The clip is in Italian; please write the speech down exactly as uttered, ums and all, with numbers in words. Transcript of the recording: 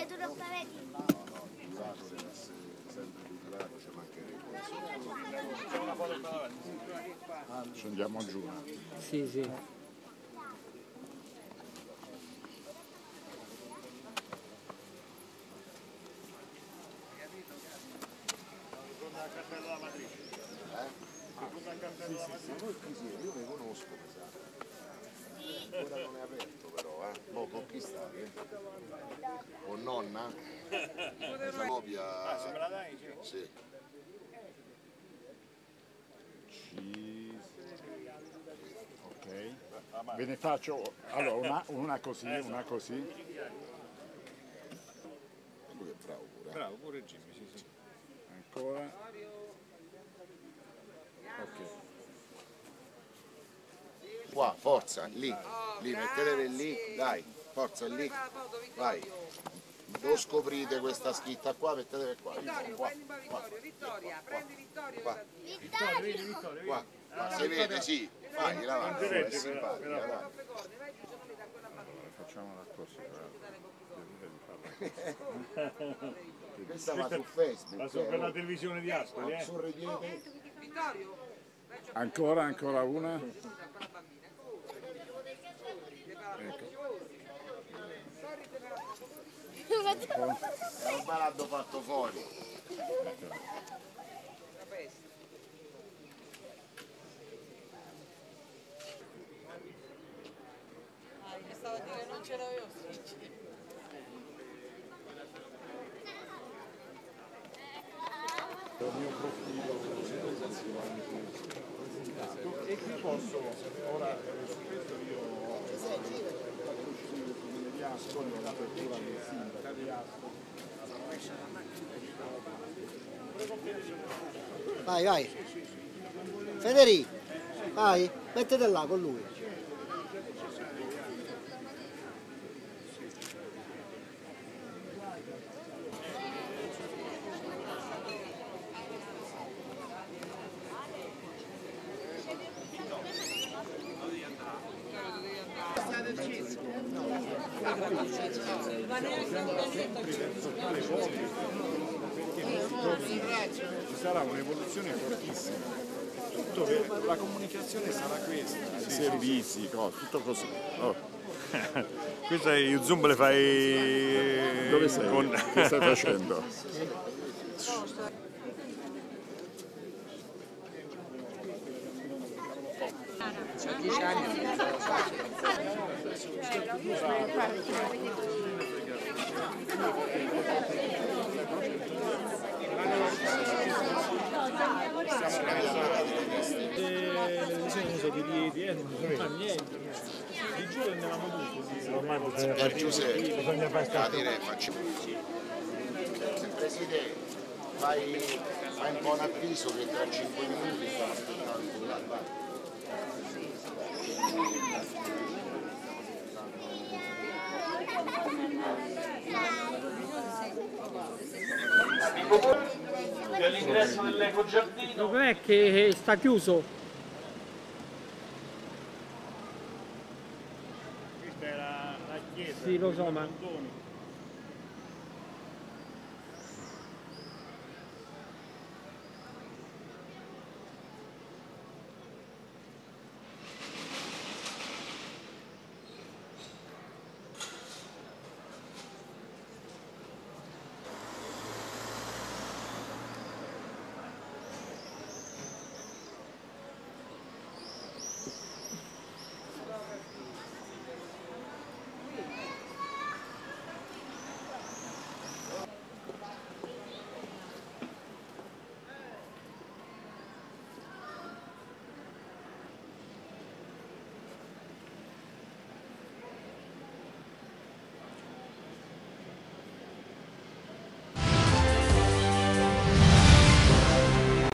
tu non vedi? No, no, usato deve essere sempre tutelato, ci mancherebbe. Scendiamo giù. Sì, sì. Torna al castello della Matrice. Eh? Torna al castello della Matrice. Voi chi siete? Io vi conosco, mi sa. Ora non è aperto però, eh? Mo con chi state? Con nonna? La copia... Ah, se me la dai? Sì. Ok. Ve ne faccio allora una, una così, una così. Lui è bravo pure. Bravo, pure Jimmy, sì, sì. Ancora. Ok. Qua, forza, lì, lì, mettetele lì, dai, forza lì, vai. Lo scoprite questa scritta qua, mettetele qua. Vittorio, Qua, prendi qua Vittorio, Vittoria, prendi Vittorio. qua, Vittorio! qua, qua, si vede, sì, fai, la va, è simpatica, dai. Facciamola così, Questa va su Facebook. va su per la televisione di Ascoli, eh? Sorridete. Vittorio, Ancora, ancora una. È un balado fatto fuori. mi stavo a dire che non ce l'avevo scritto. Il mio profilo e qui posso, ora su questo io ho di Ascoli, l'apertura del sindaco di Ascoli. Vai, vai. Federico, vai, mettete là con lui. Ci sarà un'evoluzione fortissima, tutto per, la comunicazione sarà questa, i servizi, cose, tutto così. Oh. Questo è Zoom le fai... Dove sei? Con... Che stai facendo? dieci anni. Di piedi, eh, non fa niente. Di giù andavamo tutti. Ormai bisogna Eh, Giuseppe, bisogna fare la direi, facciamo. Presidente, fai, fai un buon avviso che tra cinque minuti sta aspettando. All'ingresso dell'eco giardino. Dov'è che sta chiuso? Questa è la, la chiesa. Sì, lo so, ma Antoni.